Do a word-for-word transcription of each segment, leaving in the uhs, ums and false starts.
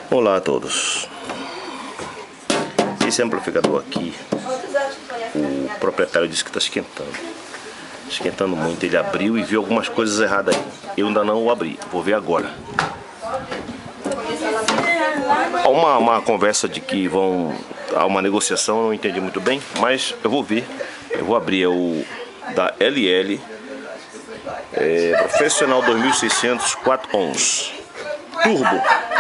Olá a todos. Esse amplificador aqui, o proprietário disse que está esquentando. Esquentando muito. Ele abriu e viu algumas coisas erradas aí. Eu ainda não o abri. Vou ver agora. Há uma, uma conversa de que vão... Há uma negociação, eu não entendi muito bem. Mas eu vou ver. Eu vou abrir. É o da L L. É, Professional dois mil e seiscentos quatro ohms. Turbo.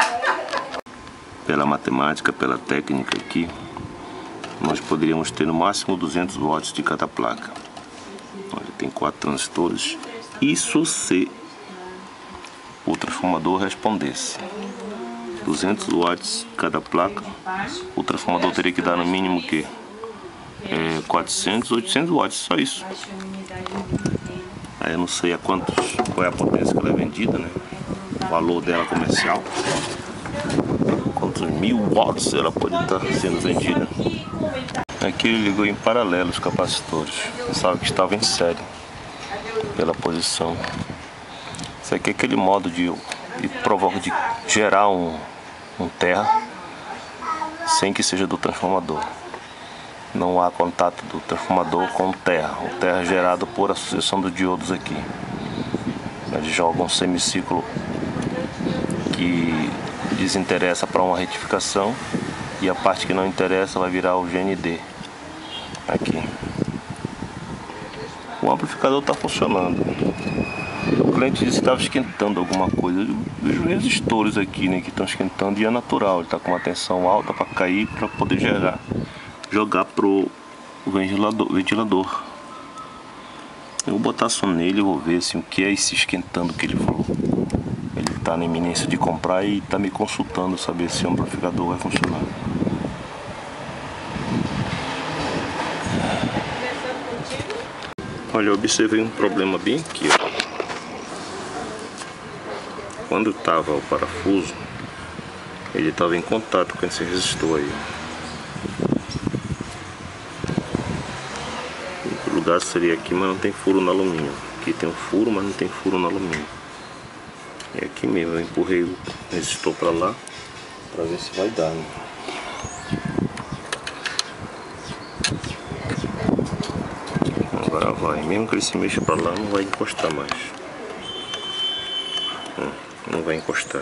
Pela matemática, pela técnica aqui, nós poderíamos ter no máximo duzentos watts de cada placa. Olha, tem quatro transistores. Isso se o transformador respondesse. duzentos watts cada placa. O transformador teria que dar no mínimo que é, quatrocentos, oitocentos watts, só isso. Aí eu não sei a quantos, qual é a potência que ela é vendida, né? O valor dela comercial. Quantos mil watts ela pode estar sendo vendida. Aqui ele ligou em paralelo os capacitores. Pensava que estava em série pela posição. Isso aqui é aquele modo de, de provoca de gerar um, um terra sem que seja do transformador. Não há contato do transformador com o terra. O terra é gerado por associação dos diodos aqui. Ele joga um semiciclo que desinteressa para uma retificação e a parte que não interessa vai virar o G N D aqui. O amplificador está funcionando. O cliente disse que estava esquentando alguma coisa. Eu vejo resistores aqui, né, que estão esquentando e é natural. Ele está com uma tensão alta para cair, para poder gerar, jogar pro ventilador, ventilador. Eu vou botar som nele e vou ver assim, o que é esse esquentando que ele falou. Ele está na iminência de comprar e está me consultando saber se o amplificador vai funcionar. Olha, eu observei um problema bem aqui, ó. Quando estava o parafuso, ele estava em contato com esse resistor aí. O lugar seria aqui, mas não tem furo no alumínio. Aqui tem um furo, mas não tem furo no alumínio. É aqui mesmo, eu empurrei o resistor para lá para ver se vai dar, né? Agora vai, mesmo que ele se mexa para lá, não vai encostar mais. Hum, não vai encostar.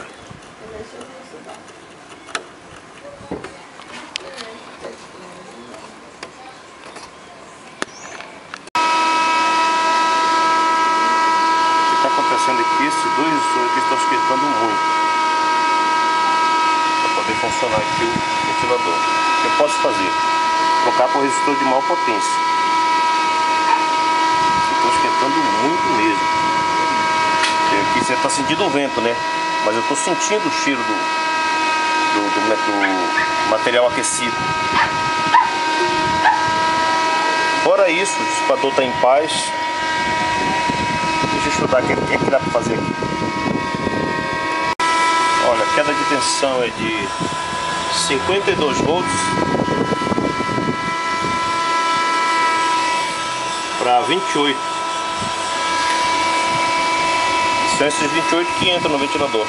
Aqui, esses dois resistores aqui estão esquentando muito para poder funcionar aqui o ventilador. O que eu posso fazer? Trocar para o resistor de maior potência. Estou esquentando muito mesmo. E aqui você está sentindo o vento, né? Mas eu estou sentindo o cheiro do, do, do, do material aquecido. Fora isso, o dissipador está em paz. Deixa eu estudar o que, que, que dá para fazer aqui. Olha, a queda de tensão é de cinquenta e dois volts para vinte e oito. São esses vinte e oito que entram no ventilador.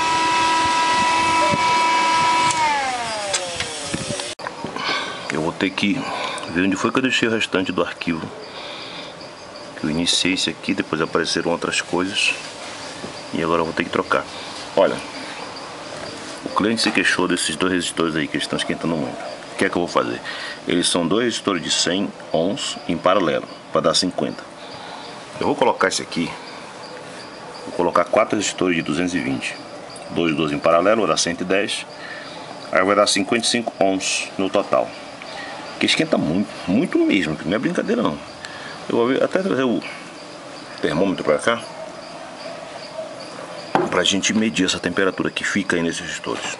Eu vou ter que ver onde foi que eu deixei o restante do arquivo. Eu iniciei esse aqui, depois apareceram outras coisas e agora eu vou ter que trocar. Olha, o cliente se queixou desses dois resistores aí que eles estão esquentando muito. O que é que eu vou fazer? Eles são dois resistores de cem ohms em paralelo para dar cinquenta. Eu vou colocar esse aqui, vou colocar quatro resistores de duzentos e vinte, dois, dois em paralelo, vai dar cento e dez, aí vai dar cinquenta e cinco ohms no total. Que esquenta muito, muito mesmo, que não é brincadeira não. Eu vou até trazer o termômetro para cá para a gente medir essa temperatura que fica aí nesses resistores.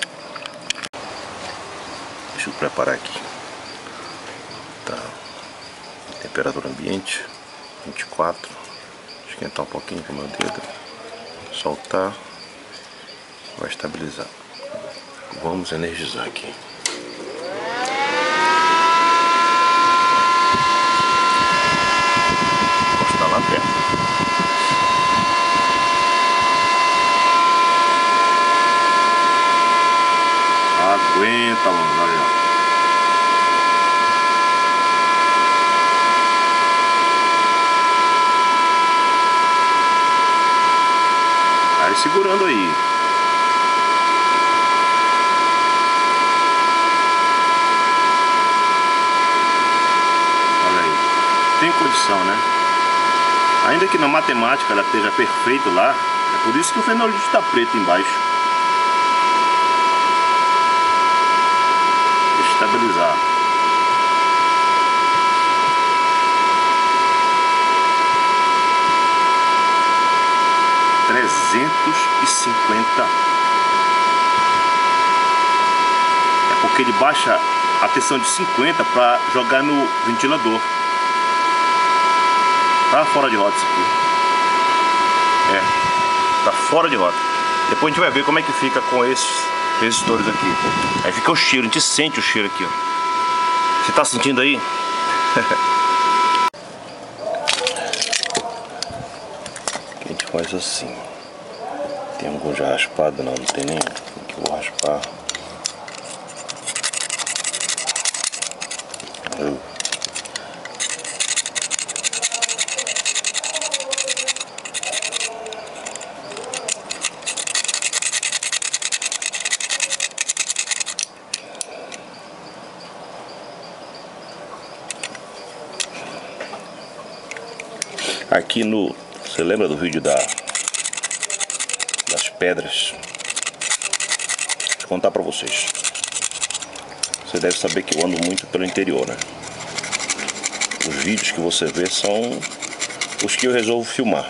Deixa eu preparar aqui. Tá. Temperatura ambiente vinte e quatro. Esquentar um pouquinho com o meu dedo. Soltar. Vai estabilizar. Vamos energizar aqui. Lá perto. aguenta, mano, olha. Vai segurando aí. Olha aí. Tem condição, né? Ainda que na matemática ela esteja perfeito lá, é por isso que o fenolito está preto embaixo. Estabilizar. trezentos e cinquenta. É porque ele baixa a tensão de cinquenta para jogar no ventilador. Tá fora de rota isso aqui. É, tá fora de rota. Depois a gente vai ver como é que fica com esses resistores aqui. Aí fica o cheiro, a gente sente o cheiro aqui, ó. Você tá sentindo aí? A gente faz assim. Tem algum já raspado? Não, não tem nenhum. Aqui eu vou raspar. Uh. Aqui no... Você lembra do vídeo da, das pedras? Deixa eu contar pra vocês. Você deve saber que eu ando muito pelo interior, né? Os vídeos que você vê são os que eu resolvo filmar.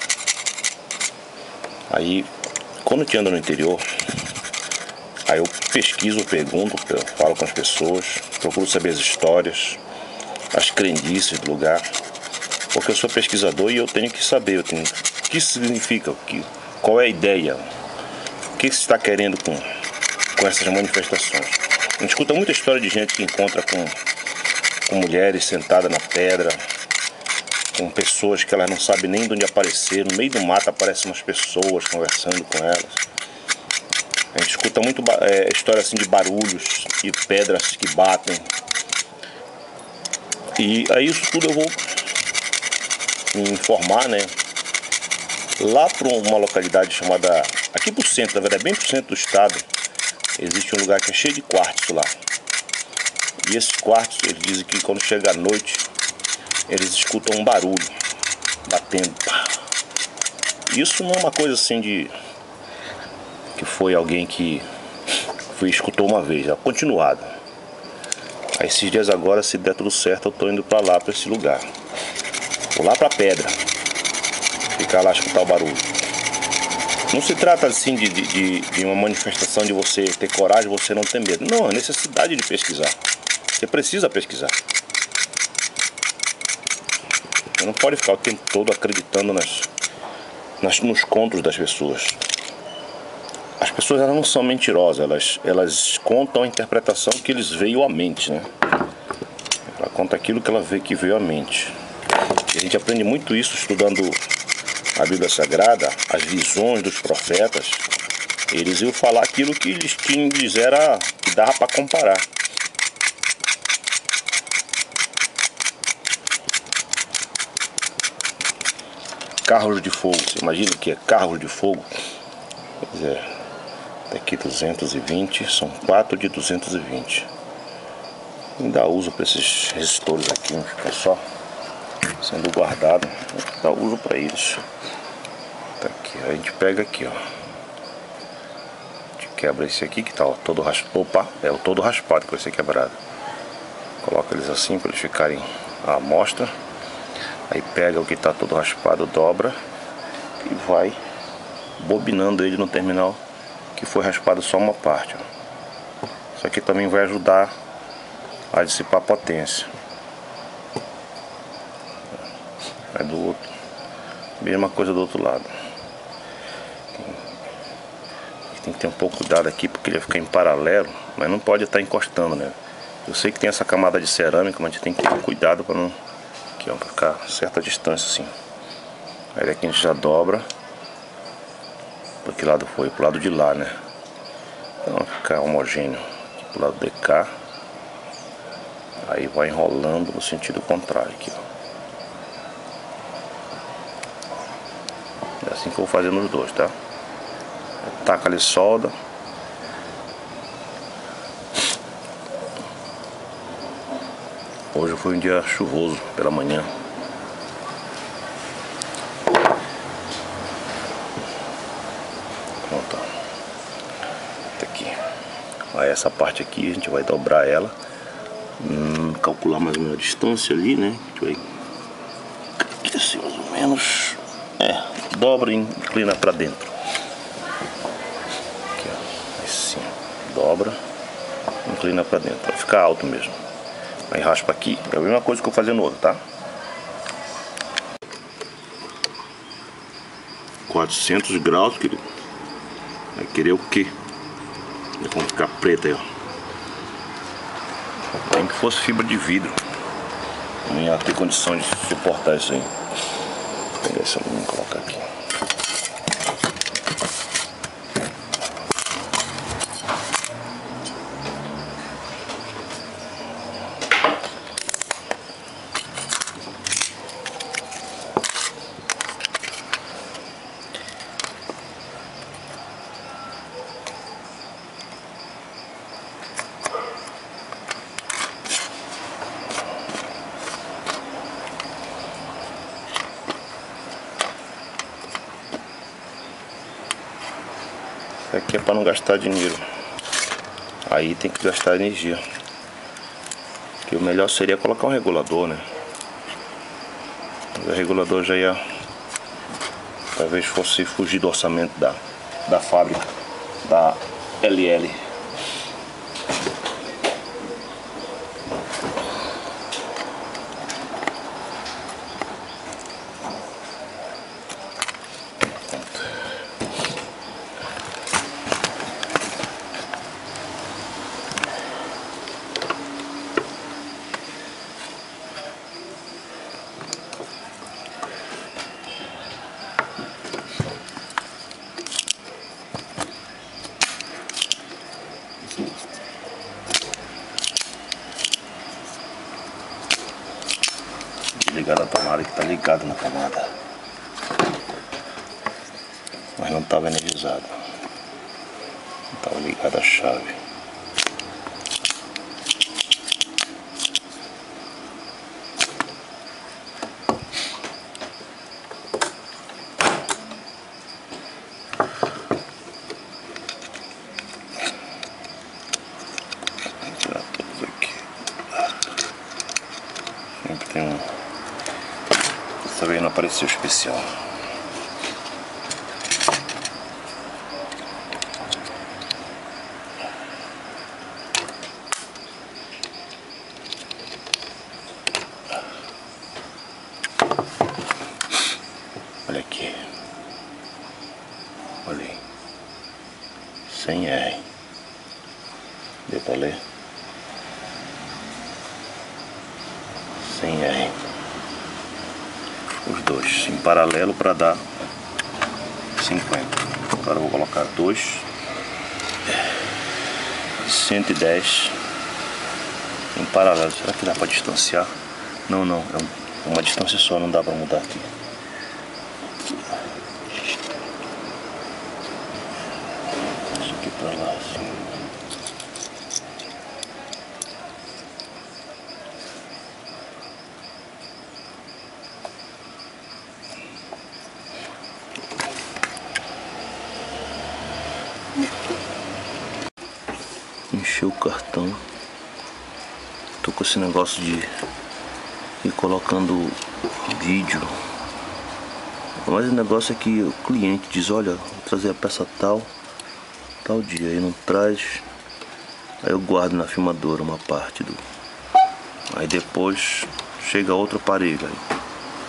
Aí, quando eu ando no interior, aí eu pesquiso, pergunto, eu falo com as pessoas, procuro saber as histórias, as crendices do lugar. Porque eu sou pesquisador e eu tenho que saber eu tenho, o que significa, o que, qual é a ideia, o que se está querendo com, com essas manifestações. A gente escuta muita história de gente que encontra com, com mulheres sentadas na pedra, com pessoas que elas não sabem nem de onde aparecer. No meio do mato aparecem umas pessoas conversando com elas. A gente escuta muito é, história assim de barulhos e pedras que batem. E aí isso tudo eu vou me informar, né? Lá para uma localidade chamada, aqui pro centro, na verdade bem pro centro do estado, existe um lugar que é cheio de quartzo lá. E esses quartos, eles dizem que quando chega a noite, eles escutam um barulho batendo. Isso não é uma coisa assim de que foi alguém que foi, escutou uma vez, é continuado. Aí esses dias agora, se der tudo certo, eu tô indo para lá, para esse lugar. Vou lá pra pedra, ficar lá escutar o barulho. Não se trata assim de, de, de uma manifestação de você ter coragem, você não ter medo. Não, é necessidade de pesquisar. Você precisa pesquisar. Você não pode ficar o tempo todo acreditando nas, nas, nos contos das pessoas. As pessoas elas não são mentirosas, elas, elas contam a interpretação que eles veio à mente, né? Ela conta aquilo que ela vê que veio à mente. A gente aprende muito isso estudando a Bíblia Sagrada, as visões dos profetas. Eles iam falar aquilo que eles tinham, eles era, que dava para comparar. Carros de fogo, você imagina o que é carros de fogo? Pois é, daqui duzentos e vinte, são quatro de duzentos e vinte. Ainda uso para esses resistores aqui, não fica só sendo guardado, dá uso para eles. Tá aqui, a gente pega aqui, ó. A gente quebra esse aqui que tá ó, todo raspado. Opa, é o todo raspado que vai ser quebrado. Coloca eles assim para eles ficarem à mostra. Aí pega o que tá todo raspado, dobra e vai bobinando ele no terminal que foi raspado só uma parte, ó. Isso aqui também vai ajudar a dissipar a potência. Aí do outro, mesma coisa do outro lado. Tem que ter um pouco de cuidado aqui porque ele vai ficar em paralelo, mas não pode estar encostando, né? Eu sei que tem essa camada de cerâmica, mas a gente tem que ter cuidado para não, aqui, ó, pra ficar a certa distância assim. Aí aqui a gente já dobra. Para que lado foi? Pro lado de lá, né? Então ficar homogêneo aqui pro lado de cá. Aí vai enrolando no sentido contrário aqui, ó. É assim que eu vou fazer nos dois, tá? Taca ali solda. Hoje foi um dia chuvoso pela manhã. Pronto. Tá aqui. Aí essa parte aqui a gente vai dobrar ela. Hum, calcular mais ou menos a distância ali, né? A gente vai aqui assim mais ou menos. É, dobra e inclina pra dentro. Aqui, ó. Assim, dobra, inclina pra dentro. Vai ficar alto mesmo. Aí raspa aqui. É a mesma coisa que eu vou fazer no outro, tá? quatrocentos graus, querido. Vai querer o quê? Vamos ficar preto aí, ó. Nem que fosse fibra de vidro. Não ia ter condição de suportar isso aí. Vou pegar esse alumínio e colocar aqui. Isso aqui é para não gastar dinheiro. Aí tem que gastar energia. Que o melhor seria colocar um regulador, né? O regulador já ia, talvez fosse fugir do orçamento da, da fábrica, da L L. Ligar a tomada que tá ligada na tomada, mas não estava energizado, não estava ligada a chave. Vou tirar todos aqui. Sempre tem um. Dessa vez não apareceu especial. Olha aqui. Olha aí. cem R. Deu pra ler? cem R. Os dois em paralelo para dar cinquenta. Agora eu vou colocar dois cento e dez em paralelo. Será que dá para distanciar? Não, não, é uma distância só, não dá para mudar aqui. Isso aqui para lá assim. Encheu o cartão. Tô com esse negócio de ir colocando vídeo, mas o negócio é que o cliente diz: olha, vou trazer a peça tal, tal dia, aí não traz. Aí eu guardo na filmadora uma parte do. Aí depois chega outro aparelho aí.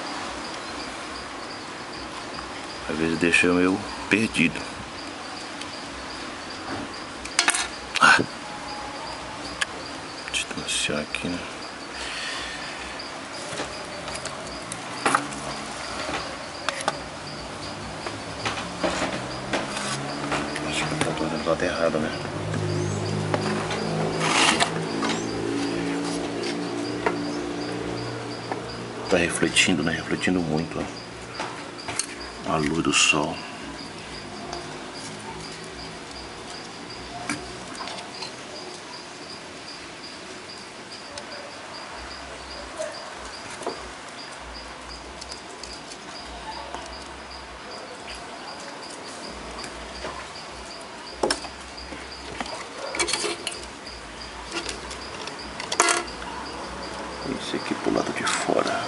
Às vezes deixa eu perdido. Ah. Distanciar aqui, né? Acho que eu tô do lado errado, né? Tá refletindo, né? Refletindo muito, ó. A luz do sol. Esse aqui pro lado de fora.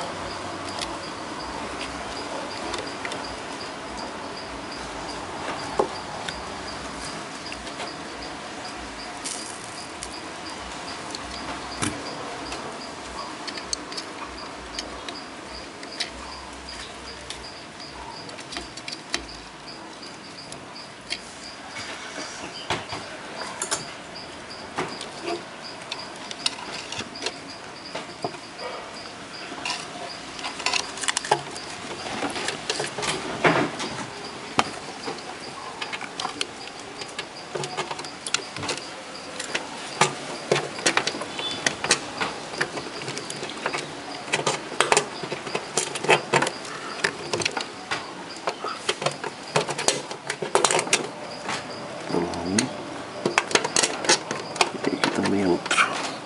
Também outro.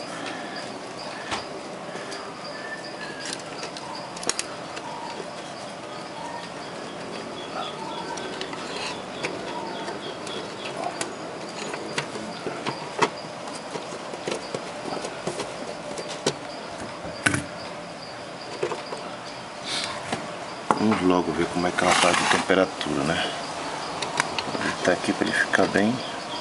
Vamos logo ver como é que ela tá de temperatura, né? Vou botar aqui para ele ficar bem.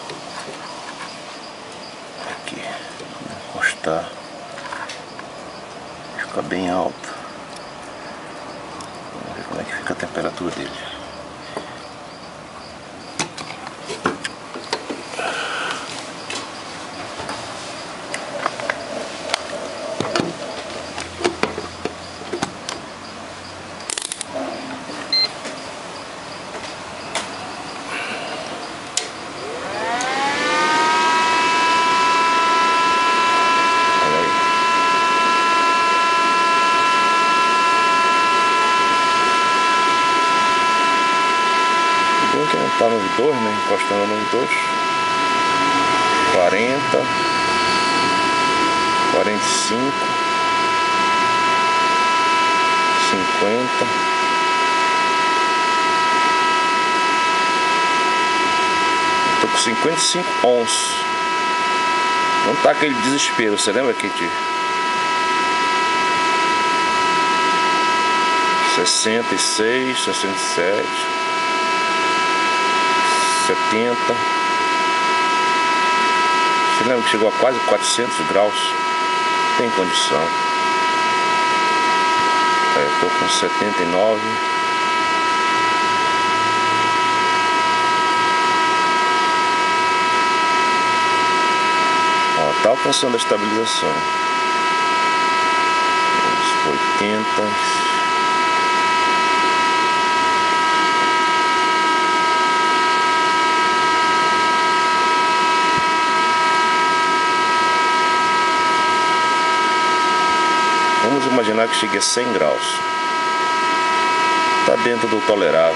Encostar, fica bem alto. Vamos ver como é que fica a temperatura dele. Tá nos dois, né? Encostando nos dois. quarenta, quarenta e cinco, cinquenta. Tô com cinquenta e cinco ons. Não tá aquele desespero, você lembra, Kitty? sessenta e seis, sessenta e sete, setenta. Você lembra que chegou a quase quatrocentos graus? Tem condição. É, eu tô com setenta e nove. Ó, tá alcançando a estabilização. oitenta. Vamos imaginar que chegue a cem graus. Está dentro do tolerável.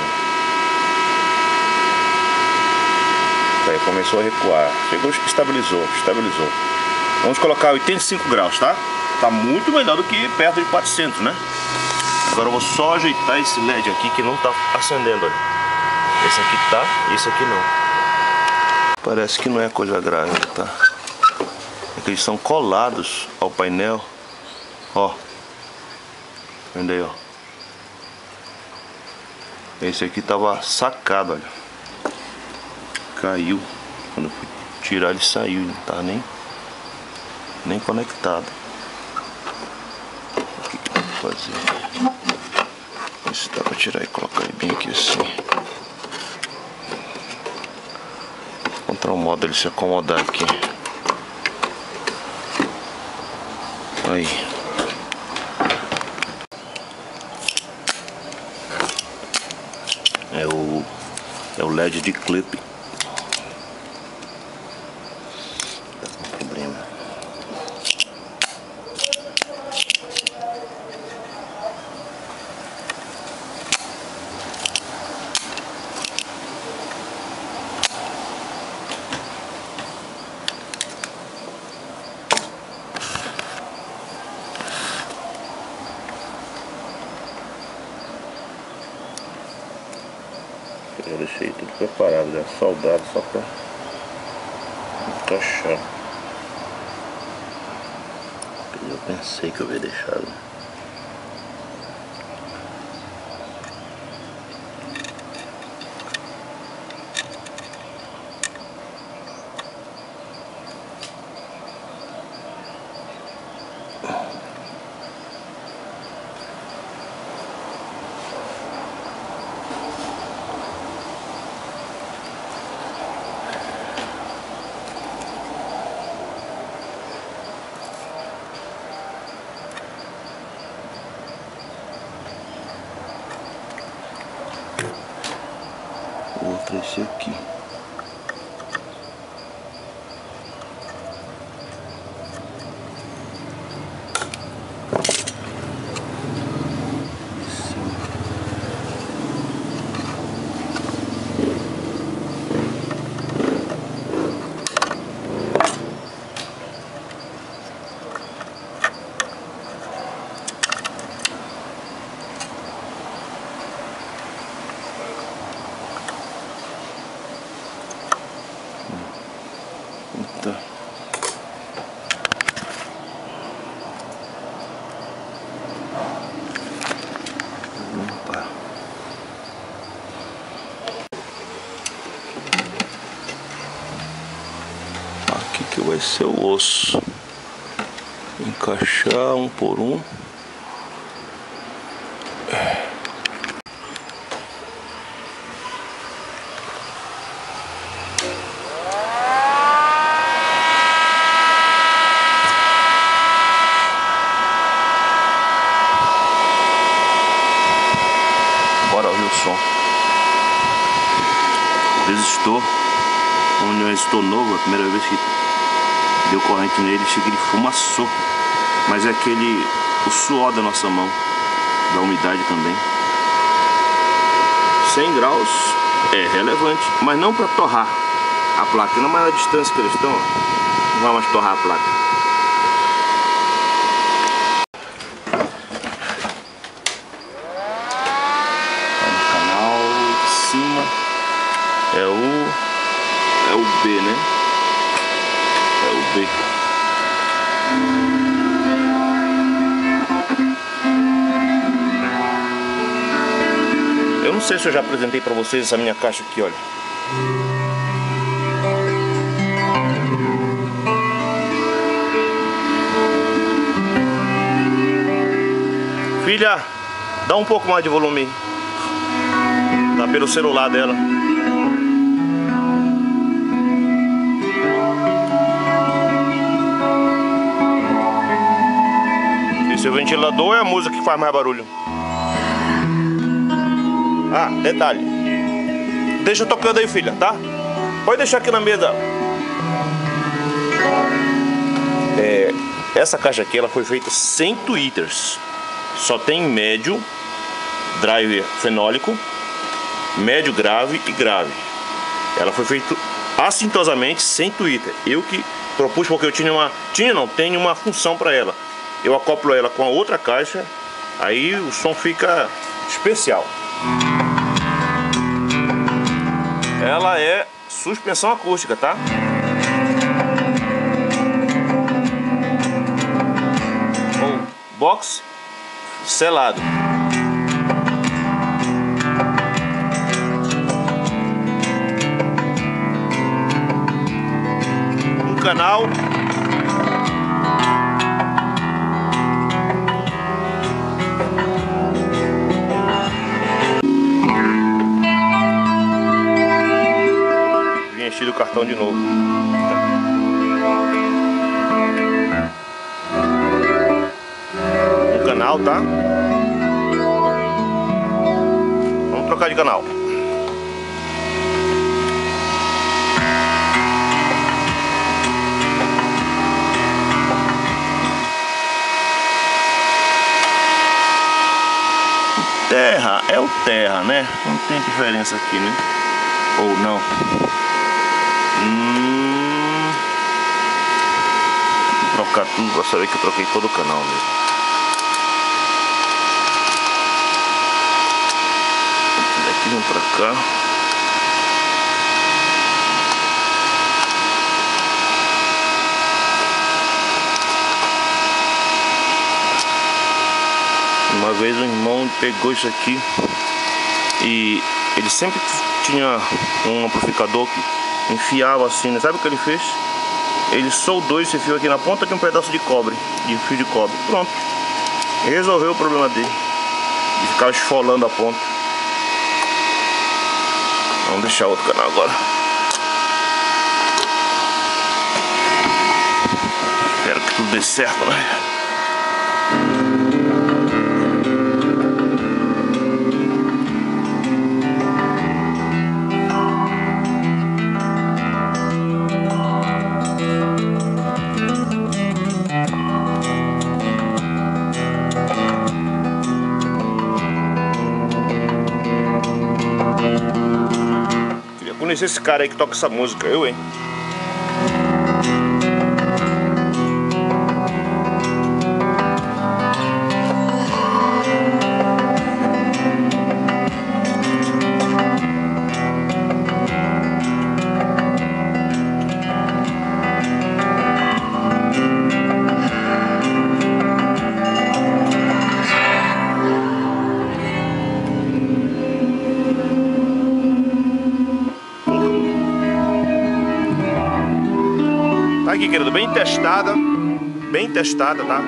Aí começou a recuar. Chegou, estabilizou, estabilizou. Vamos colocar oitenta e cinco graus, tá? Tá muito melhor do que perto de quatrocentos, né? Agora eu vou só ajeitar esse L E D aqui que não tá acendendo, olha. Esse aqui tá, esse aqui não. Parece que não é coisa grave, tá? É que eles são colados ao painel. Ó, vendo aí, ó. Esse aqui tava sacado, olha. Caiu. Quando eu fui tirar ele saiu, não tava nem Nem conectado. O que que dá pra fazer? Ver se dá pra tirar e colocar ele bem aqui assim. Vou encontrar um modo dele se acomodar aqui. Aí. É o, é o L E D de clipe. Tá com problema. Eu deixei tudo preparado, já soldado só pra encaixar. Eu pensei que eu havia deixado. Outra esse aqui. Aqui que vai ser o osso. Encaixar um por um. Bora ouvir o som. Resistor. Um resistor novo, a primeira vez que deu corrente nele, chega, ele fumaçou. Mas é aquele, o suor da nossa mão, da umidade também. cem graus é relevante, mas não para torrar a placa. Não, mais a distância que eles estão, não vai mais torrar a placa. É o é o B, né? É o B. Eu não sei se eu já apresentei pra vocês essa minha caixa aqui, olha. Filha, dá um pouco mais de volume aí. Tá pelo celular dela. Esse é o ventilador, é a música que faz mais barulho. Ah, detalhe. Deixa tocando aí, filha, tá? Pode deixar aqui na mesa. É, essa caixa aqui, ela foi feita sem tweeters. Só tem médio, driver fenólico, médio grave e grave. Ela foi feita assintosamente sem tweeter. Eu que propus porque eu tinha uma... Tinha não, tem uma função para ela. Eu acoplo ela com a outra caixa, aí o som fica especial. Ela é suspensão acústica, tá? Ou box selado. Um canal. Enchido o cartão de novo. Um canal, tá? Vamos trocar de canal. Terra é o terra, né? Não tem diferença aqui, né? Ou não? Hum... Vou trocar tudo pra saber que eu troquei todo o canal mesmo. Daqui vem pra cá. Uma vez um irmão pegou isso aqui e ele sempre tinha um amplificador que enfiava assim, né? Sabe o que ele fez? Ele soldou esse fio aqui na ponta de um pedaço de cobre, de fio de cobre. Pronto. Resolveu o problema dele, de ficar esfolando a ponta. Vamos deixar outro canal agora. Espero que tudo dê certo, né? Queria conhecer esse cara aí que toca essa música, eu, hein? Tá aqui, querido, bem testada, bem testada, tá?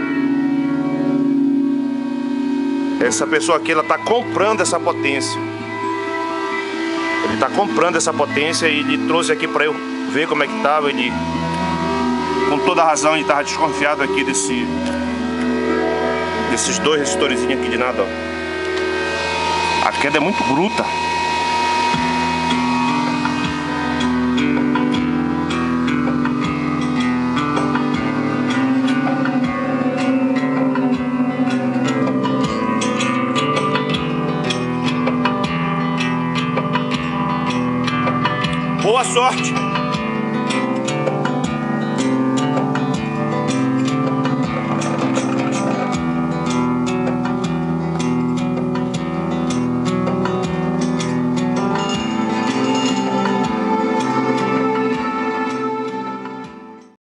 Essa pessoa aqui, ela tá comprando essa potência. Ele tá comprando essa potência e ele trouxe aqui pra eu ver como é que tava. Ele, com toda a razão, ele tava desconfiado aqui desse desses dois resistorzinhos aqui de nada, ó. A queda é muito bruta. Boa sorte!